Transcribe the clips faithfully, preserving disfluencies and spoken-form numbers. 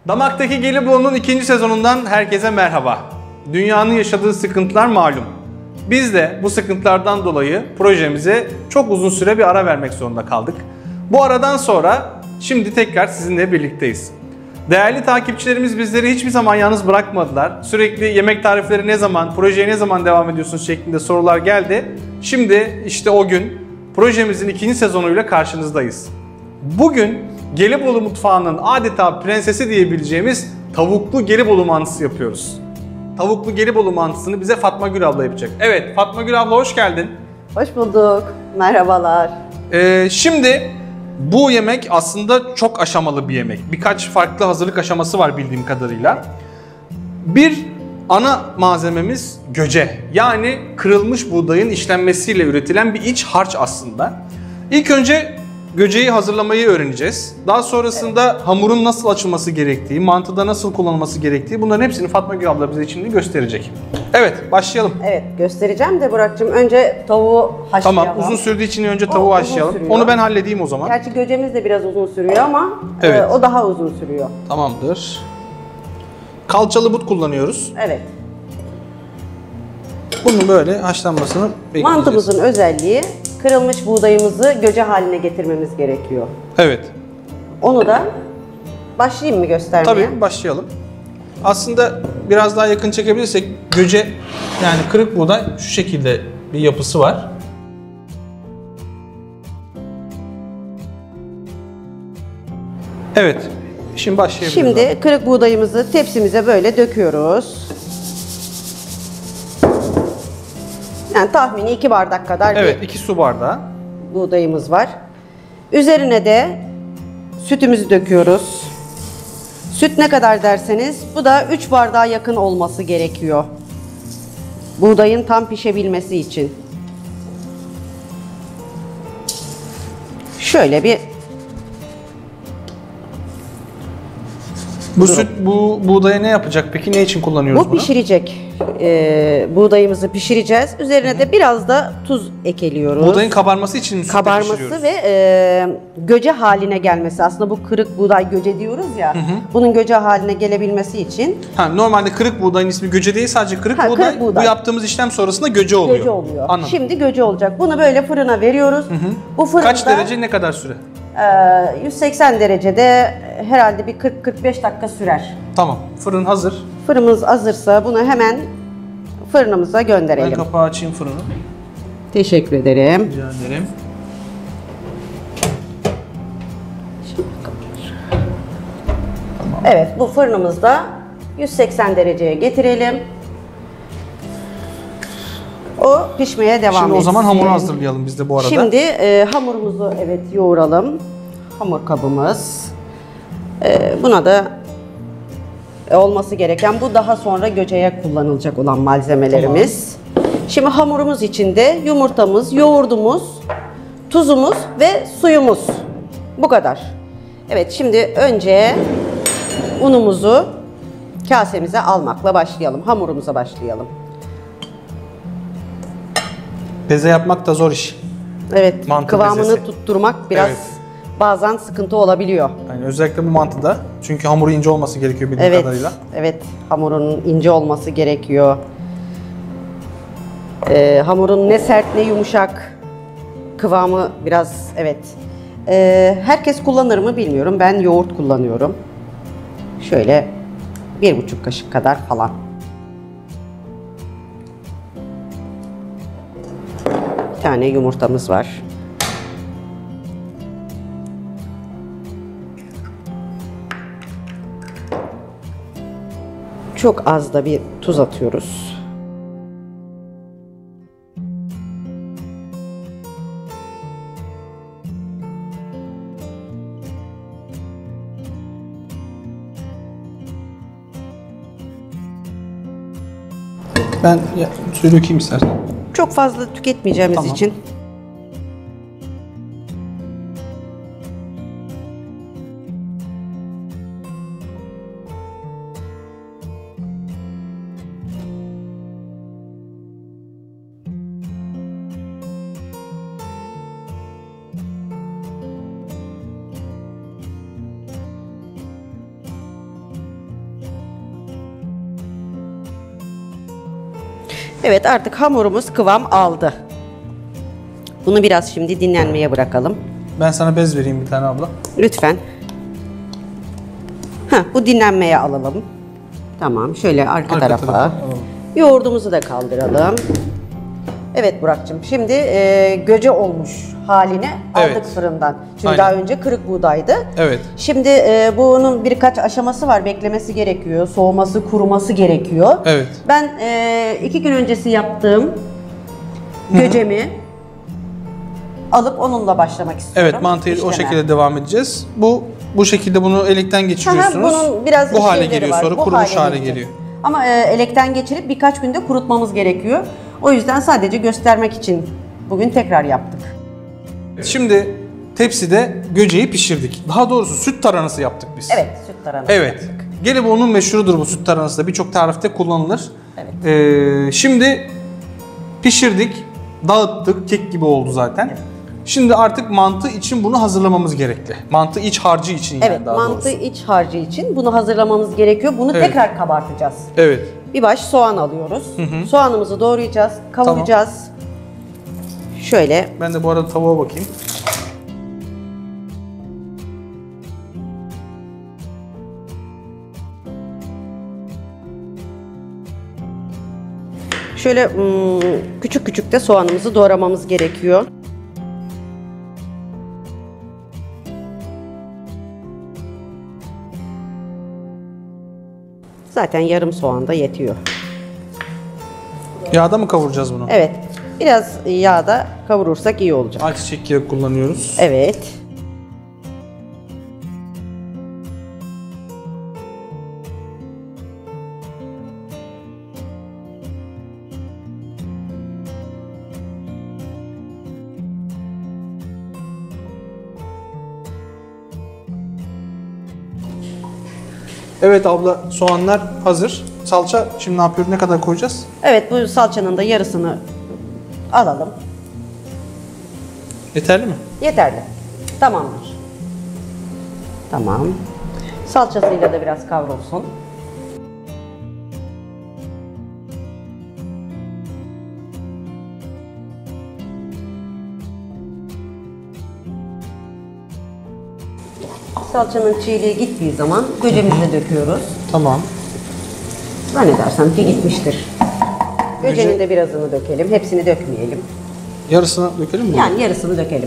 Damaktaki Gelibolu'nun ikinci sezonundan herkese merhaba. Dünyanın yaşadığı sıkıntılar malum. Biz de bu sıkıntılardan dolayı projemize çok uzun süre bir ara vermek zorunda kaldık. Bu aradan sonra şimdi tekrar sizinle birlikteyiz. Değerli takipçilerimiz bizleri hiçbir zaman yalnız bırakmadılar. Sürekli yemek tarifleri ne zaman, projeye ne zaman devam ediyorsunuz şeklinde sorular geldi. Şimdi işte o gün projemizin ikinci sezonuyla karşınızdayız. Bugün Gelibolu mutfağının adeta prensesi diyebileceğimiz tavuklu Gelibolu mantısı yapıyoruz. Tavuklu Gelibolu mantısını bize Fatma Gül abla yapacak. Evet, Fatma Gül abla hoş geldin. Hoş bulduk. Merhabalar. Ee, şimdi bu yemek aslında çok aşamalı bir yemek. Birkaç farklı hazırlık aşaması var bildiğim kadarıyla. Bir ana malzememiz göce. Yani kırılmış buğdayın işlenmesiyle üretilen bir iç harç aslında. İlk önce göceyi hazırlamayı öğreneceğiz. Daha sonrasında evet. hamurun nasıl açılması gerektiği, mantıda nasıl kullanılması gerektiği bunların hepsini Fatma Gül abla bize şimdi gösterecek. Evet, başlayalım. Evet, göstereceğim de Burak'cığım önce tavuğu haşlayalım. Tamam, uzun sürdüğü için önce tavuğu o, haşlayalım. Onu ben halledeyim o zaman. Gerçi göcemiz de biraz uzun sürüyor ama evet. e, o daha uzun sürüyor. Tamamdır. Kalçalı but kullanıyoruz. Evet. Bunun böyle haşlanmasını bekleyeceğiz. Mantımızın özelliği kırılmış buğdayımızı göce haline getirmemiz gerekiyor. Evet. Onu da başlayayım mı göstermeye? Tabii başlayalım. Aslında biraz daha yakın çekebilirsek göce yani kırık buğday şu şekilde bir yapısı var. Evet. Şimdi başlayabiliriz. Şimdi abi. kırık buğdayımızı tepsimize böyle döküyoruz. Yani tahmini iki bardak kadar evet, bir iki su bardağı buğdayımız var. Üzerine de sütümüzü döküyoruz. Süt ne kadar derseniz bu da üç bardağa yakın olması gerekiyor. Buğdayın tam pişebilmesi için. Şöyle bir Bu süt bu buğdaya ne yapacak peki? Ne için kullanıyoruz bu bunu? pişirecek. Ee, buğdayımızı pişireceğiz. Üzerine de biraz da tuz ekeliyoruz. Buğdayın kabarması için mi sütle Kabarması pişiriyoruz? ve e, göce haline gelmesi. Aslında bu kırık buğday göce diyoruz ya. Hı hı. Bunun göce haline gelebilmesi için. Ha, normalde kırık buğdayın ismi göce değil, sadece kırık, Ha, buğday. kırık buğday. Bu yaptığımız işlem sonrasında göce oluyor. Göce oluyor. Anladım. Şimdi göce olacak. Bunu böyle fırına veriyoruz. Hı hı. Bu fırında kaç derece, ne kadar süre? E, yüz seksen derecede herhalde bir kırk kırk beş dakika sürer. Tamam. Fırın hazır. Fırınımız hazırsa bunu hemen fırınımıza gönderelim. Ben kapağı açayım fırını. Teşekkür ederim. Rica ederim. Evet, bu fırınımızda yüz seksen dereceye getirelim. O pişmeye devam etsin. Şimdi o zaman hamuru hazırlayalım biz de bu arada. Şimdi e, hamurumuzu evet yoğuralım. Hamur kabımız. E, buna da e, olması gereken bu daha sonra göceye kullanılacak olan malzemelerimiz. Tamam. Şimdi hamurumuz içinde yumurtamız, yoğurdumuz, tuzumuz ve suyumuz. Bu kadar. Evet, şimdi önce unumuzu kasemize almakla başlayalım. Hamurumuza başlayalım. Beze yapmak da zor iş. Evet, Mantı kıvamını bezesi. tutturmak biraz evet. bazen sıkıntı olabiliyor. Yani özellikle bu mantıda. Çünkü hamuru ince olması gerekiyor bildiğim evet, kadarıyla. Evet, hamurun ince olması gerekiyor. Ee, hamurun ne sert ne yumuşak. Kıvamı biraz evet. Ee, herkes kullanır mı bilmiyorum. Ben yoğurt kullanıyorum. Şöyle bir buçuk kaşık kadar falan. Bir tane yumurtamız var. Çok az da bir tuz atıyoruz. Ben ya, suyu dökeyim istersen. Çok fazla tüketmeyeceğimiz tamam. için. Evet, artık hamurumuz kıvam aldı. Bunu biraz şimdi dinlenmeye bırakalım. Ben sana bez vereyim bir tane abla. Lütfen. Heh, bu dinlenmeye alalım. Tamam, şöyle arka, Arka tarafa. tarafa alalım. Yoğurdumuzu da kaldıralım. Evet Burak'cığım, şimdi e, göce olmuş halini Evet. aldık fırından. Çünkü Aynen. daha önce kırık buğdaydı. Evet. Şimdi e, bunun birkaç aşaması var. Beklemesi gerekiyor, soğuması, kuruması gerekiyor. Evet. Ben e, iki gün öncesi yaptığım göcemi alıp onunla başlamak istiyorum. Evet, mantıyı o İşleme. şekilde devam edeceğiz. Bu bu şekilde bunu elekten geçiriyorsunuz. Aha, bunun biraz bu hale şeyleri geliyor, var, sonra bu kurumuş hale gelecek. geliyor. Ama e, elekten geçirip birkaç günde kurutmamız gerekiyor. O yüzden sadece göstermek için bugün tekrar yaptık. Şimdi tepside göceği pişirdik. Daha doğrusu süt taranası yaptık biz. Evet, süt taranası. Evet. Gelibolu'nun meşhurudur bu süt taranası da. Birçok tarifte kullanılır. Evet. Ee, şimdi pişirdik, dağıttık. Kek gibi oldu zaten. Evet. Şimdi artık mantı için bunu hazırlamamız gerekli. Mantı iç harcı için yani Evet, daha mantı doğrusu. iç harcı için bunu hazırlamamız gerekiyor. Bunu Evet. tekrar kabartacağız. Evet. Bir baş soğan alıyoruz. hı. Soğanımızı doğrayacağız, kavuracağız. Şöyle Ben de bu arada tavuğa bakayım. şöyle hmm, küçük küçük de soğanımızı doğramamız gerekiyor. Zaten yarım soğan da yetiyor. Yağda mı kavuracağız bunu? Evet. Biraz yağda kavurursak iyi olacak. Ayçiçek yağı kullanıyoruz. Evet. Evet abla, soğanlar hazır. Salça şimdi ne yapıyoruz? Ne kadar koyacağız? Evet, bu salçanın da yarısını alalım. Yeterli mi? Yeterli. Tamamdır. Tamam. Salçasıyla da biraz kavrulsun. Salçanın çiğliği gittiği zaman göcemizi döküyoruz. Tamam. Zannedersem ki gitmiştir. Göcenin Göce- de birazını dökelim. Hepsini dökmeyelim. Yarısını dökelim mi? Yani yarısını dökelim.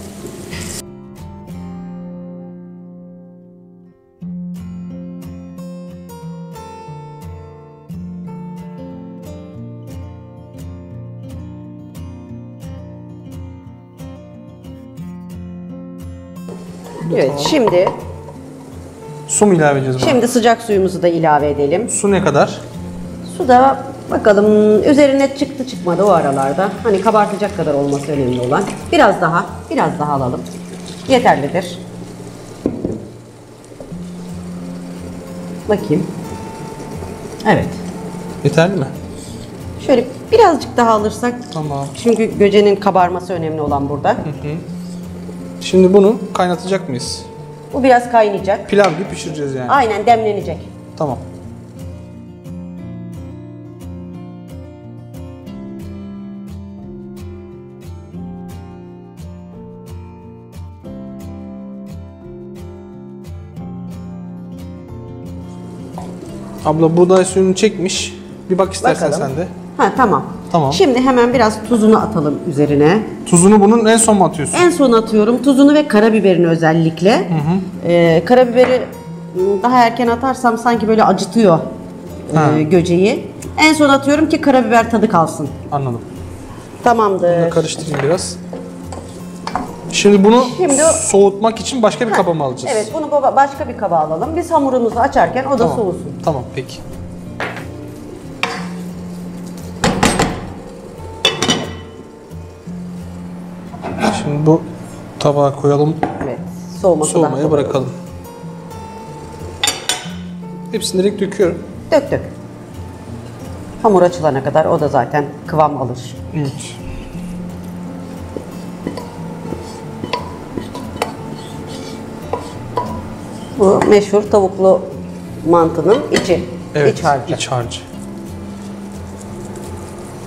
Evet, şimdi Su mu ilave edeceğiz buna? şimdi sıcak suyumuzu da ilave edelim. Su ne kadar? Su da bakalım üzerine çıktı çıkmadı o aralarda. Hani kabartacak kadar olması önemli olan. Biraz daha, biraz daha alalım. Yeterlidir. Bakayım. Evet. Yeterli mi? Şöyle birazcık daha alırsak. Tamam. Çünkü göcenin kabarması önemli olan burada. Şimdi bunu kaynatacak mıyız? Bu biraz kaynayacak. Pilav gibi pişireceğiz yani. Aynen demlenecek. Tamam. Abla buğday suyunu çekmiş. Bir bak istersen Bakalım. sen de. Ha tamam. Tamam. Şimdi hemen biraz tuzunu atalım üzerine. Tuzunu bunun en son mu atıyorsun? En son atıyorum tuzunu ve karabiberini özellikle. Ee, karabiberi ım, daha erken atarsam sanki böyle acıtıyor e, Ha. göceği. En son atıyorum ki karabiber tadı kalsın. Anladım. Tamamdır. Bunu karıştırayım biraz. Şimdi bunu Şimdi o- soğutmak için başka bir kaba mı alacağız? Evet, bunu baba başka bir kaba alalım. Biz hamurumuzu açarken o da Tamam. soğusun. Tamam peki. Şimdi bu tabağa koyalım, Evet, soğuması daha soğumaya kolay. bırakalım. Hepsini direkt döküyorum. Dök dök. Hamur açılana kadar o da zaten kıvam alır. Evet. Bu meşhur tavuklu mantının içi, Evet, iç harcı. iç harcı.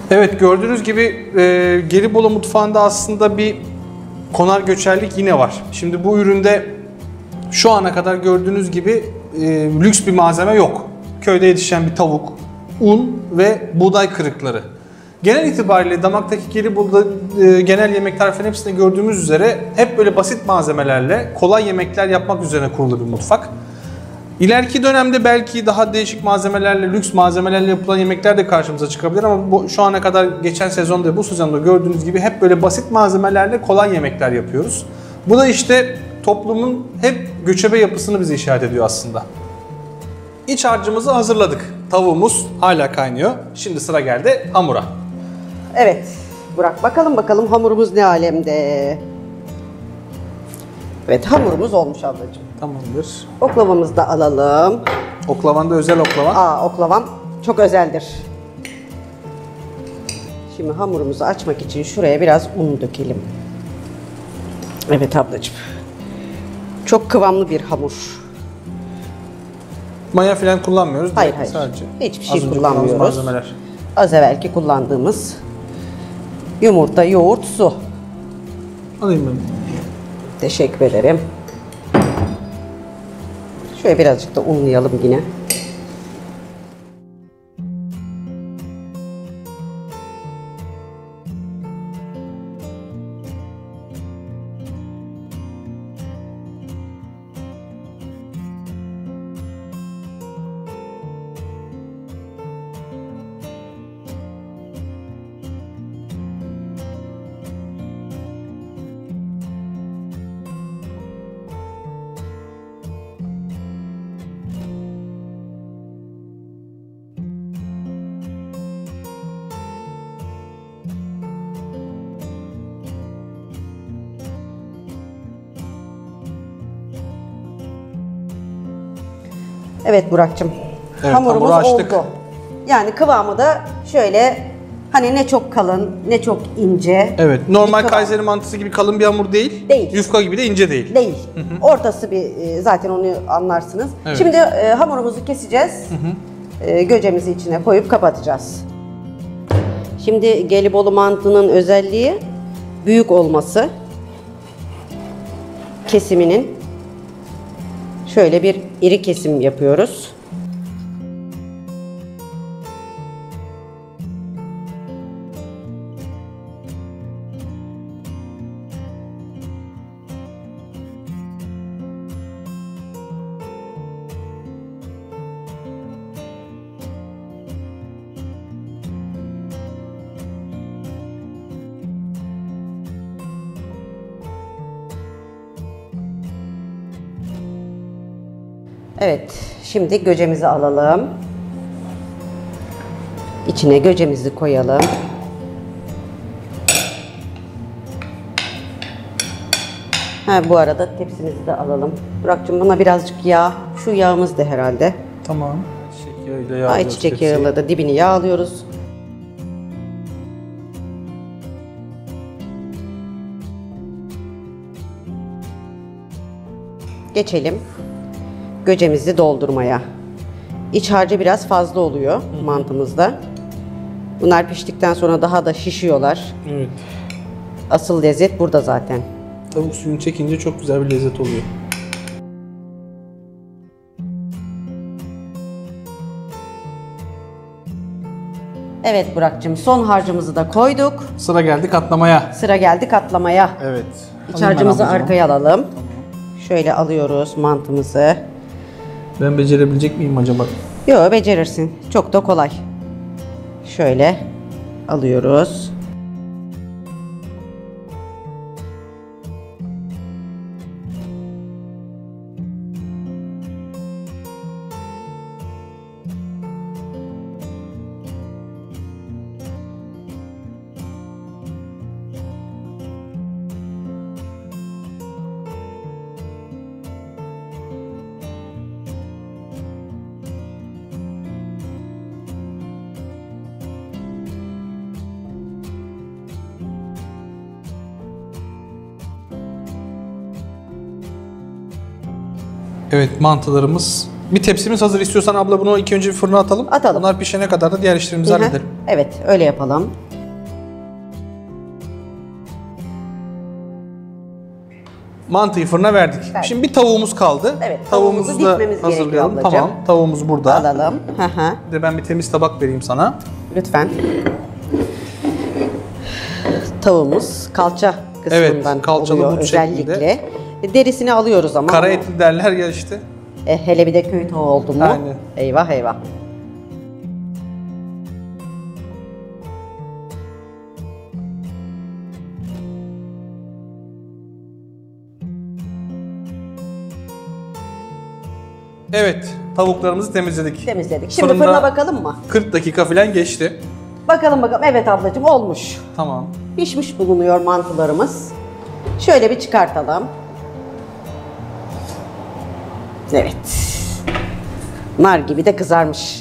Evet, gördüğünüz gibi e, Gelibolu mutfağında aslında bir konar göçerlik yine var. Şimdi bu üründe şu ana kadar gördüğünüz gibi e, lüks bir malzeme yok. Köyde yetişen bir tavuk, un ve buğday kırıkları. Genel itibariyle damaktaki Gelibolu'da e, genel yemek tariflerinin hepsinde gördüğümüz üzere hep böyle basit malzemelerle kolay yemekler yapmak üzerine kurulu bir mutfak. İleriki dönemde belki daha değişik malzemelerle, lüks malzemelerle yapılan yemekler de karşımıza çıkabilir ama bu, şu ana kadar geçen sezonda, bu sezonda gördüğünüz gibi hep böyle basit malzemelerle kolay yemekler yapıyoruz. Bu da işte toplumun hep göçebe yapısını bize işaret ediyor aslında. İç harcımızı hazırladık. Tavuğumuz hala kaynıyor. Şimdi sıra geldi hamura. Evet Burak, bakalım bakalım hamurumuz ne alemde. Evet, hamurumuz olmuş ablacığım. Tamamdır. Oklavamızı da alalım. Oklavan da özel oklavan. Aa, oklavam çok özeldir. Şimdi hamurumuzu açmak için şuraya biraz un dökelim. Evet ablacığım. Çok kıvamlı bir hamur. Maya falan kullanmıyoruz. Hayır Direkt hayır. Sadece Hiçbir şey az önce kullanmıyoruz. kullandığımız malzemeler. Az evvelki kullandığımız yumurta, yoğurt, su. Alayım ben. Teşekkür ederim. Şöyle birazcık da unlayalım yine. Evet Burak'cığım, Evet, hamurumuz hamuru açtık. oldu. Yani kıvamı da şöyle, hani ne çok kalın ne çok ince. Evet, bir normal kıvam. Kayseri mantısı gibi kalın bir hamur değil. Değil. Yufka gibi de ince değil. Değil. Ortası bir, e, zaten onu anlarsınız. Evet. Şimdi e, hamurumuzu keseceğiz. E, göcemizi içine koyup kapatacağız. Şimdi Gelibolu mantının özelliği büyük olması. Kesiminin. Şöyle bir iri kesim yapıyoruz. Evet, şimdi göcemizi alalım. İçine göcemizi koyalım. Ha, bu arada tepsimizi de alalım. Burak'cığım, buna birazcık yağ. Şu yağımız da herhalde. Tamam. Ayçiçek yağıyla yağlıyoruz. Ayçiçek yağıyla da dibini yağlıyoruz. Geçelim göcemizi doldurmaya. İç harcı biraz fazla oluyor Hı. mantımızda. Bunlar piştikten sonra daha da şişiyorlar. Evet. Asıl lezzet burada zaten. Tavuk suyunu çekince çok güzel bir lezzet oluyor. Evet Burak'cığım, son harcımızı da koyduk. Sıra geldi katlamaya. Sıra geldi katlamaya. Evet. İç harcımızı arkaya alalım. Tamam. Şöyle alıyoruz mantımızı. Ben becerebilecek miyim acaba? Yok, becerirsin. Çok da kolay. Şöyle alıyoruz. Evet, mantılarımız Bir tepsimiz hazır. İstiyorsan abla bunu ilk önce bir fırına atalım. Atalım. Bunlar pişene kadar da diğer işlerimizi Hı hı. halledelim. Evet, öyle yapalım. Mantıyı fırına verdik. Evet. Şimdi bir tavuğumuz kaldı. Evet, tavuğumuzu tavuğumuzu da dikmemiz gerekiyor hazırlayalım. ablacığım. Tamam. Tavuğumuz burada. Alalım. Hı hı. Bir de ben bir temiz tabak vereyim sana. Lütfen. Tavuğumuz kalça kısmından Evet, kalçalı oluyor but özellikle. şeklinde. Derisini alıyoruz ama. Kara etli derler ya işte. E, hele bir de köy tavuğu oldu mu? Aynen. Eyvah eyvah. Evet, tavuklarımızı temizledik. Temizledik. Şimdi Fırında fırına bakalım mı? kırk dakika falan geçti. Bakalım bakalım. Evet ablacığım, olmuş. Tamam. Pişmiş bulunuyor mantılarımız. Şöyle bir çıkartalım. Evet. Nar gibi de kızarmış.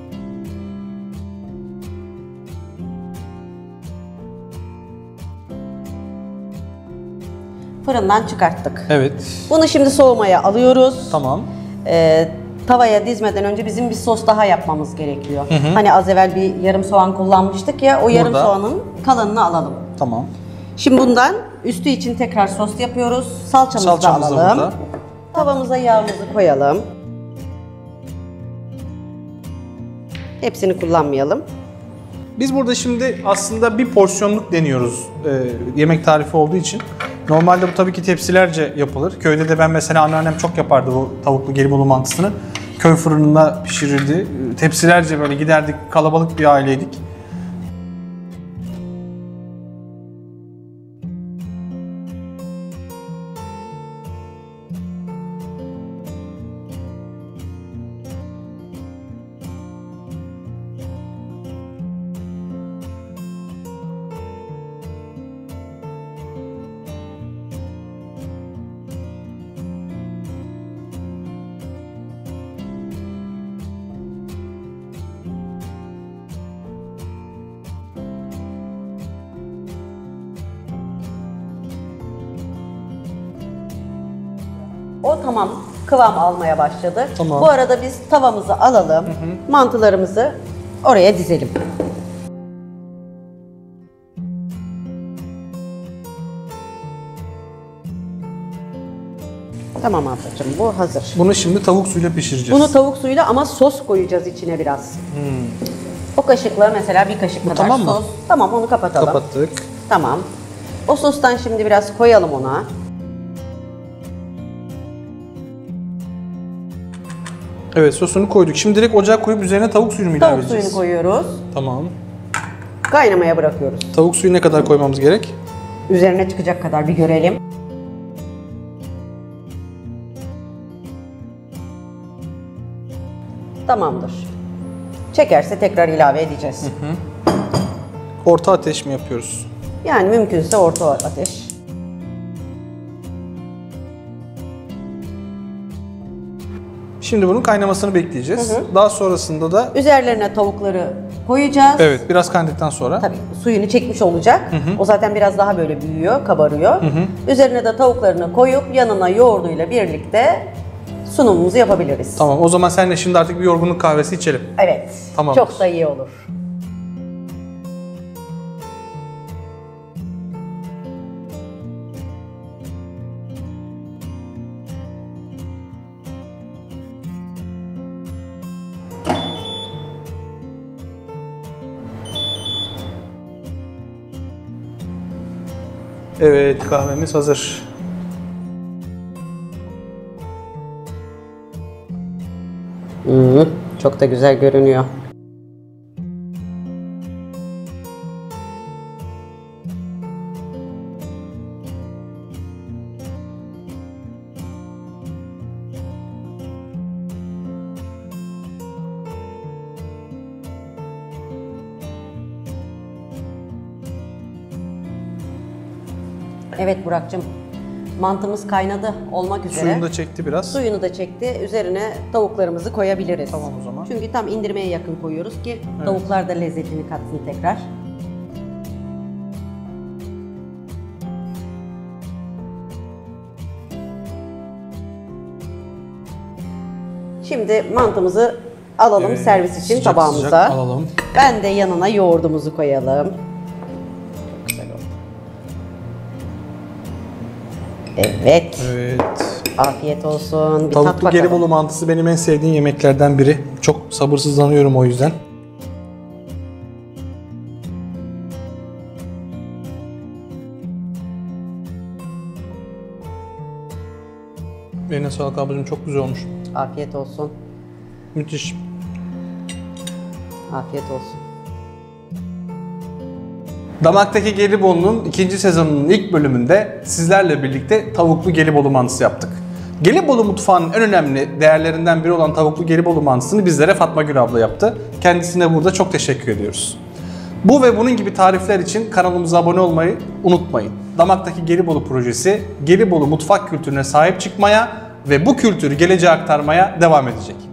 Fırından çıkarttık. Evet. Bunu şimdi soğumaya alıyoruz. Tamam. Ee, tavaya dizmeden önce bizim bir sos daha yapmamız gerekiyor. Hani az evvel bir yarım soğan kullanmıştık ya, o yarım Burada. soğanın kalanını alalım. Tamam. Şimdi bundan üstü için tekrar sos yapıyoruz. Salçamızı Salçamız da da alalım. burada. Tavamıza yağımızı koyalım. Hepsini kullanmayalım. Biz burada şimdi aslında bir porsiyonluk deniyoruz e, yemek tarifi olduğu için. Normalde bu tabii ki tepsilerce yapılır. Köyde de ben mesela anneannem çok yapardı bu tavuklu gelibolu mantısını. Köy fırınında pişirirdi. E, Tepsilerce böyle giderdik, kalabalık bir aileydik. O tamam, kıvam almaya başladı. Tamam. Bu arada biz tavamızı alalım, mantılarımızı oraya dizelim. Tamam ablacığım, bu hazır. Bunu şimdi tavuk suyuyla pişireceğiz. Bunu tavuk suyuyla ama sos koyacağız içine biraz. O kaşıkla mesela bir kaşık kadar tamam mı? sos. Tamam, onu kapatalım. Kapattık. Tamam. O sostan şimdi biraz koyalım ona. Evet, sosunu koyduk. Şimdi direkt ocağa koyup üzerine tavuk suyunu mu ilave Tavuk edeceğiz? suyunu koyuyoruz. Tamam. Kaynamaya bırakıyoruz. Tavuk suyu ne kadar koymamız gerek? Üzerine çıkacak kadar bir görelim. Tamamdır. Çekerse tekrar ilave edeceğiz. Orta ateş mi yapıyoruz? Yani mümkünse orta ateş. Şimdi bunun kaynamasını bekleyeceğiz. Hı hı. Daha sonrasında da Üzerlerine tavukları koyacağız. evet biraz kaynadıktan sonra Tabii suyunu çekmiş olacak. O zaten biraz daha böyle büyüyor, kabarıyor. Üzerine de tavuklarını koyup yanına yoğurduyla birlikte sunumumuzu yapabiliriz. tamam, o zaman seninle şimdi artık bir yorgunluk kahvesi içelim. Evet. Tamamdır. Çok da iyi olur. Evet, kahvemiz hazır. Hı, çok da güzel görünüyor. Evet Burak'cığım, mantımız kaynadı olmak üzere. Suyunu da çekti biraz. Suyunu da çekti. Üzerine tavuklarımızı koyabiliriz. Tamam o zaman. Çünkü tam indirmeye yakın koyuyoruz ki tavuklar da lezzetini katsın tekrar. Şimdi mantımızı alalım Evet, servis için sıcak tabağımıza. sıcak alalım. Ben de yanına yoğurdumuzu koyalım. Güzel oldu. Evet. Evet. Afiyet olsun. Bir tat Tavuklu bakalım. Gelibolu mantısı benim en sevdiğim yemeklerden biri. Çok sabırsızlanıyorum o yüzden. Eline sağlık ablacığım, çok güzel olmuş. Afiyet olsun. Müthiş. Afiyet olsun. Damaktaki Gelibolu'nun ikinci sezonunun ilk bölümünde sizlerle birlikte tavuklu Gelibolu mantısı yaptık. Gelibolu mutfağının en önemli değerlerinden biri olan tavuklu Gelibolu mantısını bizlere Fatma Gül abla yaptı. Kendisine burada çok teşekkür ediyoruz. Bu ve bunun gibi tarifler için kanalımıza abone olmayı unutmayın. Damaktaki Gelibolu projesi Gelibolu mutfak kültürüne sahip çıkmaya ve bu kültürü geleceğe aktarmaya devam edecek.